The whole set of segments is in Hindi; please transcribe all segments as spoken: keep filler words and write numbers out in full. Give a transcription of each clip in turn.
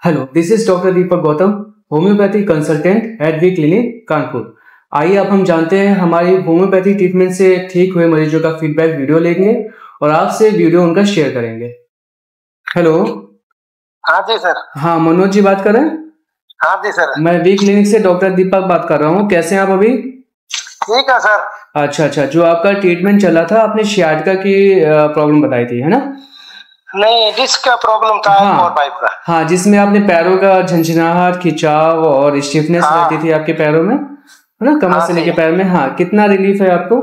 Hello, this is doctor Deepak Gautam, homeopathy consultant at V clinic Kanpur. आइए अब हम जानते हैं हमारी होम्योपैथी ट्रीटमेंट से ठीक हुए मरीजों का फीडबैक वीडियो लेंगे और आपसे वीडियो उनका शेयर करेंगे। हेलो। हाँ जी सर। हाँ, मनोज जी बात कर रहे हैं? हाँ जी सर। मैं वी क्लिनिक से डॉक्टर दीपक बात कर रहा हूँ। कैसे हैं आप अभी? ठीक है सर। अच्छा अच्छा, जो आपका ट्रीटमेंट चला था, आपने शियाटिका की प्रॉब्लम बताई थी, है ना? नहीं, डिस्क का प्रॉब्लम था। हाँ, पाइप का। हाँ, जिसमें आपने पैरों का झंझनाहट, खिंचाव और स्टिफनेस हाँ, रहती थी आपके पैरों में, है ना? कमर हाँ से लेके पैर में। हाँ, कितना रिलीफ है आपको?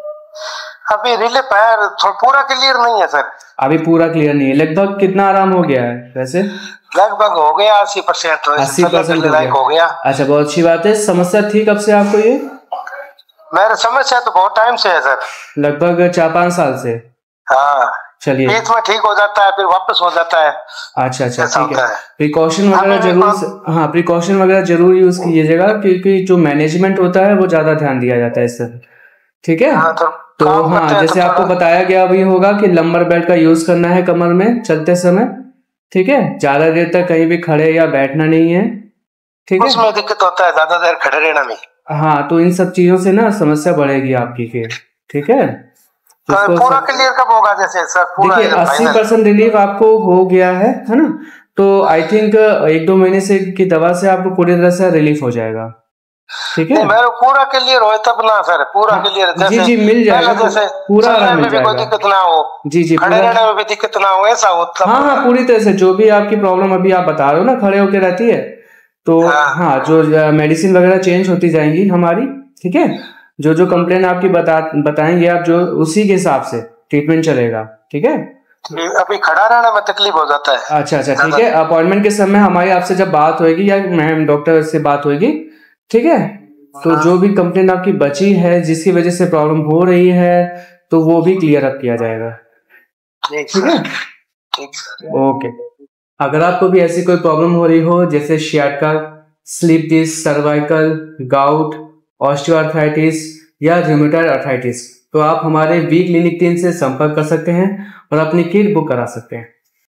अभी रिलीफ है, पूरा क्लियर नहीं है सर। अभी पूरा क्लियर नहीं है। लगभग कितना आराम हो गया है वैसे? लगभग हो गया अस्सी परसेंट। अस्सी परसेंट हो गया। हो गया। अच्छा, बहुत अच्छी बात है। समस्या थी कब से आपको ये? मेरे समस्या तो बहुत टाइम से है सर। लगभग चार पाँच साल से। हाँ, चलिए, बीच में ठीक हो जाता है, फिर वापस हो जाता है। अच्छा अच्छा, ऐसा ठीक है। होता है। प्रिकॉशन वगैरह अभी भी जरूर कौन- हाँ, प्रिकॉशन वगैरह जरूर यूज कीजिएगा, क्योंकि जो मैनेजमेंट होता है वो ज्यादा ध्यान दिया जाता है इससे। ठीक है। हाँ, तो तो काम करते हाँ, हैं जैसे तो आपको थोड़ा- बताया गया भी होगा कि लंबर बेल्ट का यूज करना है कमर में चलते समय। ठीक है। ज्यादा देर तक कहीं भी खड़े या बैठना नहीं है। ठीक है। उसमें दिक्कत होता है ज्यादा देर खड़े रहना में। हाँ, तो इन सब चीजों से ना समस्या बढ़ेगी आपकी फिर। ठीक है। तो तो इसको पूरा सब- क्लियर कब होगा जैसे सर? पूरा देखिए, अस्सी फाइनल? परसेंट रिलीफ आपको हो गया है है ना? तो आई थिंक एक दो महीने से की दवा से आपको पूरी तरह से रिलीफ हो जाएगा। ठीक है। नहीं, मेरे पूरा क्लियर हो तब ना सर, पूरा हाँ, क्लियर जी जैसे जी, मिल जाएगा। जैसे पूरा चलने आराम में मिल भी कोई जाएगा। दिक्कत ना हो, जी जी, खड़े पूरा। रहने में भी दिक्कत ना हो, ऐसा हो तब। हाँ हाँ, पूरी तरह से जो भी आपकी प्रॉब्लम अभी आप बता रहे हो ना, खड़े होके रहती है, तो हाँ। हाँ, जो मेडिसिन वगैरह चेंज होती जाएंगी हमारी। ठीक है। जो जो कंप्लेन आपकी बता बताएंगे आप, जो उसी के हिसाब से ट्रीटमेंट चलेगा। ठीक है। अभी खड़ा रहने में तकलीफ हो जाता है। अच्छा अच्छा, ठीक है। अपॉइंटमेंट के समय हमारी आपसे जब बात होगी या मैम डॉक्टर से बात होगी, ठीक है, तो हाँ। जो भी कंप्लेन आपकी बची है, जिसकी वजह से प्रॉब्लम हो रही है, तो वो भी क्लियर अप किया जाएगा। ठीक ठीक है। ठीक। ओके। अगर आपको भी ऐसी कोई प्रॉब्लम हो रही हो, जैसे sciatica, slip disc, cervical, gout, osteoarthritis या रूमेटॉइड अर्थराइटिस, तो आप हमारे वी क्लिनिक टीम से संपर्क कर सकते हैं और अपनी किट बुक करा सकते हैं।